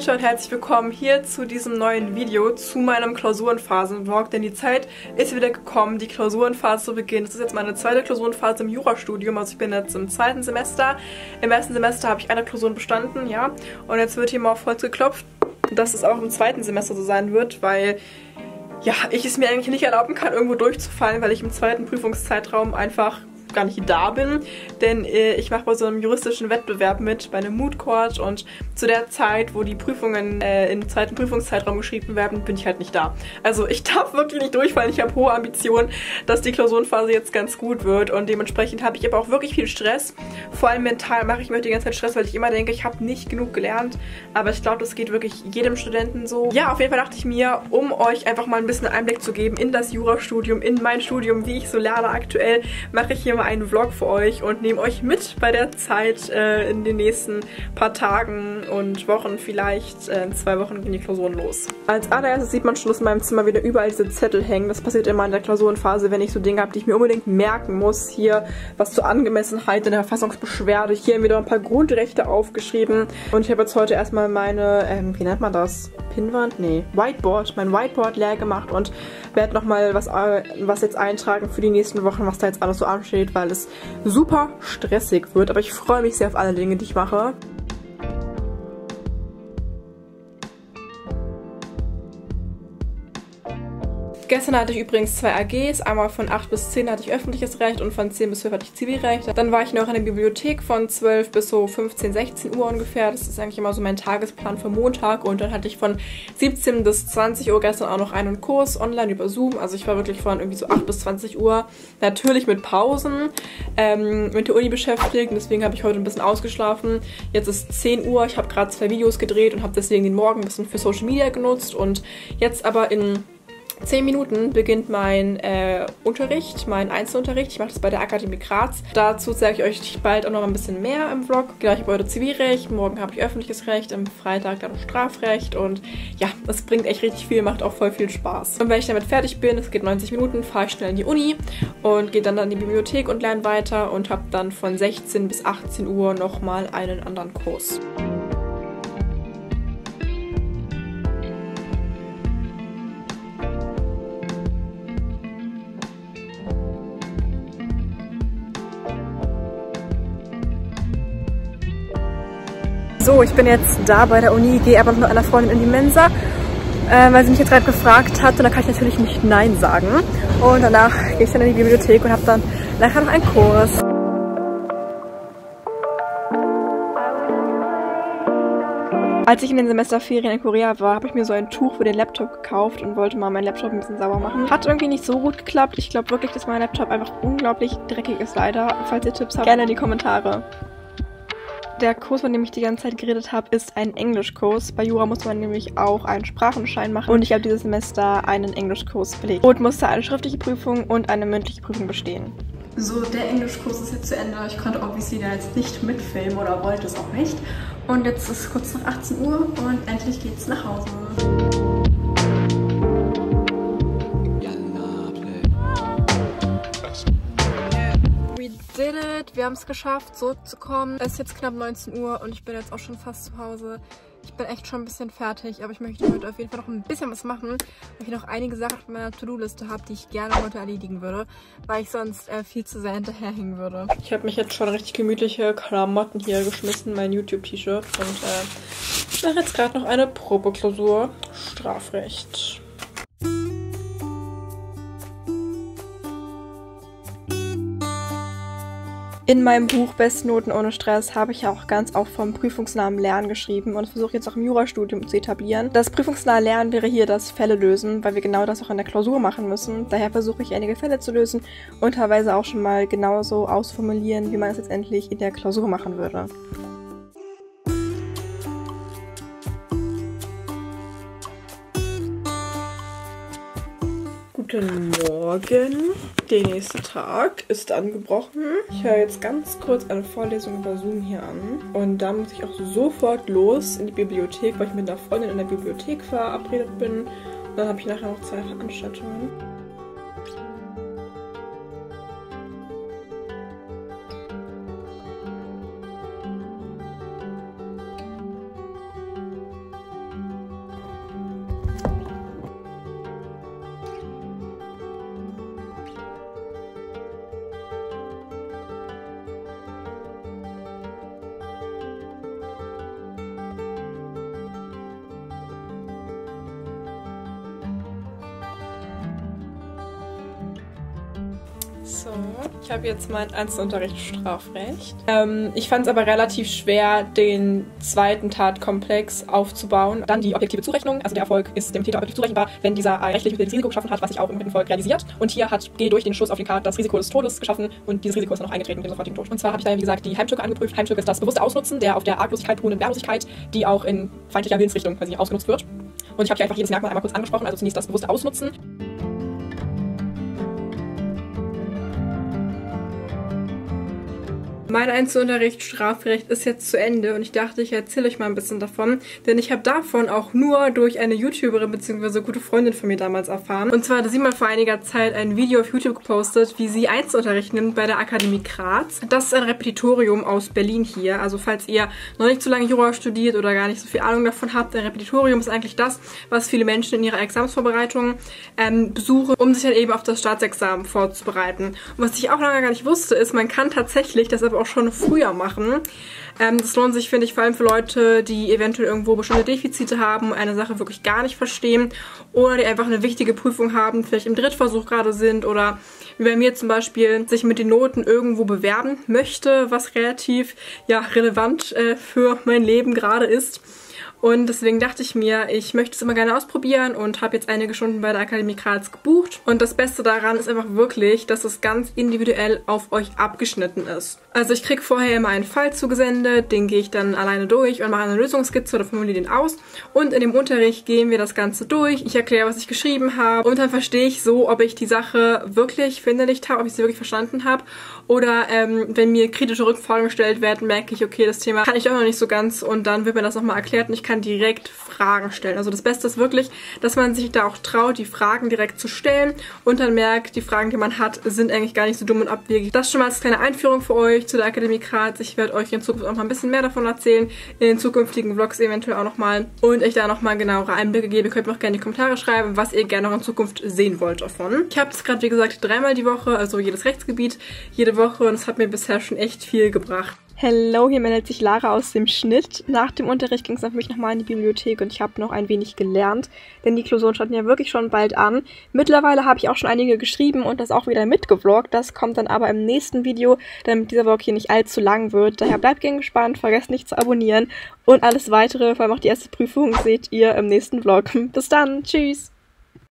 Leute und herzlich willkommen hier zu diesem neuen Video, zu meinem Klausurenphasen-Vlog, denn die Zeit ist wieder gekommen, die Klausurenphase zu beginnen. Das ist jetzt meine zweite Klausurenphase im Jurastudium, also ich bin jetzt im zweiten Semester. Im ersten Semester habe ich eine Klausur bestanden, ja, und jetzt wird hier mal auf Holz geklopft, dass es auch im zweiten Semester so sein wird, weil ja, ich es mir eigentlich nicht erlauben kann, irgendwo durchzufallen, weil ich im zweiten Prüfungszeitraum einfach gar nicht da bin, denn ich mache bei so einem juristischen Wettbewerb mit, bei einem Moot Court, und zu der Zeit, wo die Prüfungen im zweiten Prüfungszeitraum geschrieben werden, bin ich halt nicht da. Also ich darf wirklich nicht durchfallen, ich habe hohe Ambitionen, dass die Klausurenphase jetzt ganz gut wird, und dementsprechend habe ich aber auch wirklich viel Stress. Vor allem mental mache ich mir die ganze Zeit Stress, weil ich immer denke, ich habe nicht genug gelernt, aber ich glaube, das geht wirklich jedem Studenten so. Ja, auf jeden Fall dachte ich mir, um euch einfach mal ein bisschen Einblick zu geben in das Jurastudium, in mein Studium, wie ich so lerne aktuell, mache ich hier mal einen Vlog für euch und nehme euch mit bei der Zeit in den nächsten paar Tagen und Wochen, vielleicht in 2 Wochen gehen die Klausuren los. Als allererstes sieht man schon, dass in meinem Zimmer wieder überall diese Zettel hängen. Das passiert immer in der Klausurenphase, wenn ich so Dinge habe, die ich mir unbedingt merken muss. Hier was zur Angemessenheit in der Verfassungsbeschwerde. Hier haben wieder ein paar Grundrechte aufgeschrieben. Und ich habe jetzt heute erstmal meine, wie nennt man das? Pinnwand? Nee, Whiteboard. Mein Whiteboard leer gemacht und werde nochmal was jetzt eintragen für die nächsten Wochen, was da jetzt alles so ansteht, weil es super stressig wird. Aber ich freue mich sehr auf alle Dinge, die ich mache. Gestern hatte ich übrigens 2 AGs, einmal von 8 bis 10 hatte ich öffentliches Recht und von 10 bis 12 hatte ich Zivilrecht. Dann war ich noch in der Bibliothek von 12 bis so 15, 16 Uhr ungefähr. Das ist eigentlich immer so mein Tagesplan für Montag, und dann hatte ich von 17 bis 20 Uhr gestern auch noch einen Kurs online über Zoom. Also ich war wirklich von irgendwie so 8 bis 20 Uhr, natürlich mit Pausen, mit der Uni beschäftigt, und deswegen habe ich heute ein bisschen ausgeschlafen. Jetzt ist 10 Uhr, ich habe gerade 2 Videos gedreht und habe deswegen den Morgen ein bisschen für Social Media genutzt, und jetzt aber in 10 Minuten beginnt mein Unterricht, mein Einzelunterricht. Ich mache das bei der Akademie Graz. Dazu zeige ich euch bald auch noch ein bisschen mehr im Vlog. Genau, ich habe heute Zivilrecht, morgen habe ich öffentliches Recht, am Freitag dann Strafrecht, und ja, es bringt echt richtig viel, macht auch voll viel Spaß. Und wenn ich damit fertig bin, es geht 90 Minuten, fahre ich schnell in die Uni und gehe dann in die Bibliothek und lerne weiter und habe dann von 16 bis 18 Uhr nochmal einen anderen Kurs. So, ich bin jetzt da bei der Uni, gehe aber noch mit einer Freundin in die Mensa, weil sie mich jetzt gerade gefragt hat, und da kann ich natürlich nicht Nein sagen. Und danach gehe ich dann in die Bibliothek und habe dann nachher noch einen Kurs. Als ich in den Semesterferien in Korea war, habe ich mir so ein Tuch für den Laptop gekauft und wollte mal meinen Laptop ein bisschen sauber machen. Hat irgendwie nicht so gut geklappt. Ich glaube wirklich, dass mein Laptop einfach unglaublich dreckig ist, leider. Falls ihr Tipps habt, gerne in die Kommentare. Der Kurs, von dem ich die ganze Zeit geredet habe, ist ein Englischkurs. Bei Jura muss man nämlich auch einen Sprachenschein machen, und ich habe dieses Semester einen Englischkurs belegt und musste eine schriftliche Prüfung und eine mündliche Prüfung bestehen. So, der Englischkurs ist jetzt zu Ende. Ich konnte obviously da jetzt nicht mitfilmen oder wollte es auch nicht. Und jetzt ist es kurz nach 18 Uhr und endlich geht's nach Hause. Did it. Wir haben es geschafft, zurückzukommen. Es ist jetzt knapp 19 Uhr und ich bin jetzt auch schon fast zu Hause. Ich bin echt schon ein bisschen fertig, aber ich möchte heute auf jeden Fall noch ein bisschen was machen, weil ich noch einige Sachen auf meiner To-Do-Liste habe, die ich gerne heute erledigen würde, weil ich sonst viel zu sehr hinterherhängen würde. Ich habe mich jetzt schon richtig gemütliche Klamotten hier geschmissen, mein YouTube-T-Shirt, und mache jetzt gerade noch eine Probeklausur Strafrecht. In meinem Buch Bestnoten ohne Stress habe ich ja auch ganz oft vom prüfungsnahen Lernen geschrieben, und versuche jetzt auch im Jurastudium zu etablieren. Das prüfungsnahe Lernen wäre hier das Fälle lösen, weil wir genau das auch in der Klausur machen müssen. Daher versuche ich einige Fälle zu lösen und teilweise auch schon mal genauso ausformulieren, wie man es letztendlich in der Klausur machen würde. Guten Morgen. Der nächste Tag ist angebrochen. Ich höre jetzt ganz kurz eine Vorlesung über Zoom hier an. Und dann muss ich auch sofort los in die Bibliothek, weil ich mit einer Freundin in der Bibliothek verabredet bin. Und dann habe ich nachher noch 2 Veranstaltungen. So, ich habe jetzt meinen Einzelunterricht Strafrecht. Ich fand es aber relativ schwer, den zweiten Tatkomplex aufzubauen. Dann die objektive Zurechnung. Also der Erfolg ist dem Täter objektiv zurechenbar, wenn dieser rechtlich das Risiko geschaffen hat, was sich auch im Mittenfolg realisiert. Und hier hat G durch den Schuss auf die Karte das Risiko des Todes geschaffen und dieses Risiko ist dann auch eingetreten mit dem sofortigen Tod. Und zwar habe ich da, wie gesagt, die Heimtücke angeprüft. Heimtücke ist das bewusste Ausnutzen der auf der Arglosigkeit beruhenden Wehrlosigkeit, die auch in feindlicher Willensrichtung quasi ausgenutzt wird. Und ich habe hier einfach jedes Merkmal einmal kurz angesprochen, also zunächst das bewusste Ausnutzen. Mein Einzelunterricht Strafrecht ist jetzt zu Ende und ich dachte, ich erzähle euch mal ein bisschen davon, denn ich habe davon auch nur durch eine YouTuberin bzw. gute Freundin von mir damals erfahren. Und zwar hatte sie mal vor einiger Zeit ein Video auf YouTube gepostet, wie sie Einzelunterricht nimmt bei der Akademie Graz. Das ist ein Repetitorium aus Berlin hier, also falls ihr noch nicht so lange Jura studiert oder gar nicht so viel Ahnung davon habt, ein Repetitorium ist eigentlich das, was viele Menschen in ihrer Examensvorbereitung besuchen, um sich dann eben auf das Staatsexamen vorzubereiten. Und was ich auch lange gar nicht wusste, ist, man kann tatsächlich das aber auch schon früher machen. Das lohnt sich, finde ich, vor allem für Leute, die eventuell irgendwo bestimmte Defizite haben, eine Sache wirklich gar nicht verstehen oder die einfach eine wichtige Prüfung haben, vielleicht im Drittversuch gerade sind oder wie bei mir zum Beispiel sich mit den Noten irgendwo bewerben möchte, was relativ relevant für mein Leben gerade ist. Und deswegen dachte ich mir, ich möchte es immer gerne ausprobieren und habe jetzt einige Stunden bei der Akademie Graz gebucht. Und das Beste daran ist einfach wirklich, dass es ganz individuell auf euch abgeschnitten ist. Also ich kriege vorher immer einen Fall zugesendet, den gehe ich dann alleine durch und mache eine Lösungskizze oder formuliere den aus. Und in dem Unterricht gehen wir das Ganze durch. Ich erkläre, was ich geschrieben habe und dann verstehe ich so, ob ich die Sache wirklich verinnerlicht habe, ob ich sie wirklich verstanden habe. Oder wenn mir kritische Rückfragen gestellt werden, merke ich, okay, das Thema kann ich auch noch nicht so ganz und dann wird mir das nochmal erklärt und ich kann direkt Fragen stellen. Also das Beste ist wirklich, dass man sich da auch traut, die Fragen direkt zu stellen und dann merkt, die Fragen, die man hat, sind eigentlich gar nicht so dumm und abwegig. Das schon mal als kleine Einführung für euch zu der Akademie Graz. Ich werde euch in Zukunft auch mal ein bisschen mehr davon erzählen, in den zukünftigen Vlogs eventuell auch nochmal und euch da nochmal genauere Einblicke geben. Ihr könnt mir auch gerne in die Kommentare schreiben, was ihr gerne noch in Zukunft sehen wollt davon. Ich habe das gerade, wie gesagt, 3-mal die Woche, also jedes Rechtsgebiet, jede Woche und es hat mir bisher schon echt viel gebracht. Hello, hier meldet sich Lara aus dem Schnitt. Nach dem Unterricht ging es dann für mich nochmal in die Bibliothek und ich habe noch ein wenig gelernt, denn die Klausuren standen ja wirklich schon bald an. Mittlerweile habe ich auch schon einige geschrieben und das auch wieder mitgevloggt. Das kommt dann aber im nächsten Video, damit dieser Vlog hier nicht allzu lang wird. Daher bleibt gerne gespannt, vergesst nicht zu abonnieren und alles weitere, vor allem auch die erste Prüfung, seht ihr im nächsten Vlog. Bis dann, tschüss!